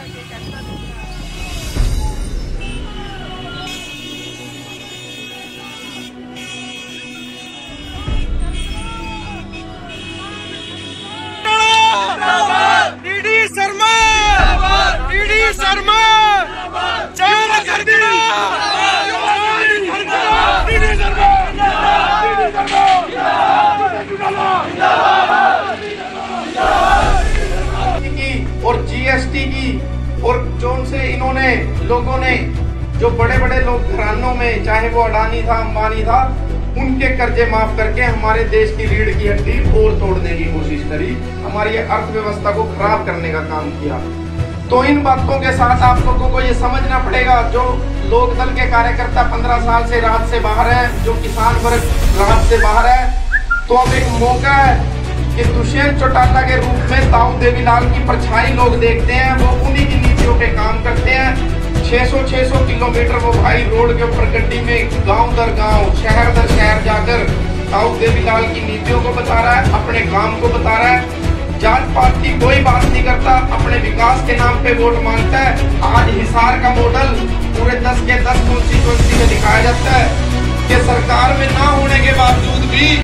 और जीएसटी की और जोन से इन्होंने लोगों ने जो बड़े बड़े लोग घरानों में, चाहे वो अडानी था, अंबानी था, उनके कर्जे माफ करके हमारे देश की रीढ़ की हड्डी और तोड़ने की कोशिश करी, हमारी अर्थव्यवस्था को खराब करने का काम किया। तो इन बातों के साथ आप लोगों को ये समझना पड़ेगा, जो लोक दल के कार्यकर्ता 15 साल से राज से बाहर है, जो किसान वर्ग राज से बाहर है, तो अब एक मौका है कि दुष्यंत चौटाला के रूप में ताऊ देवीलाल की परछाई लोग देखते हैं। वो उन्हीं की नीतियों पे काम करते हैं। 600 किलोमीटर वो भाई रोड के ऊपर गड्डी में गांव दर गांव, शहर दर शहर जाकर ताऊ देवीलाल की नीतियों को बता रहा है, अपने काम को बता रहा है। जात पात की कोई बात नहीं करता, अपने विकास के नाम पे वोट मांगता है। आज हिसार का मॉडल पूरे 10 के 10 कॉन्स्टिट्यूएंसी में दिखाया जाता है कि सरकार में ना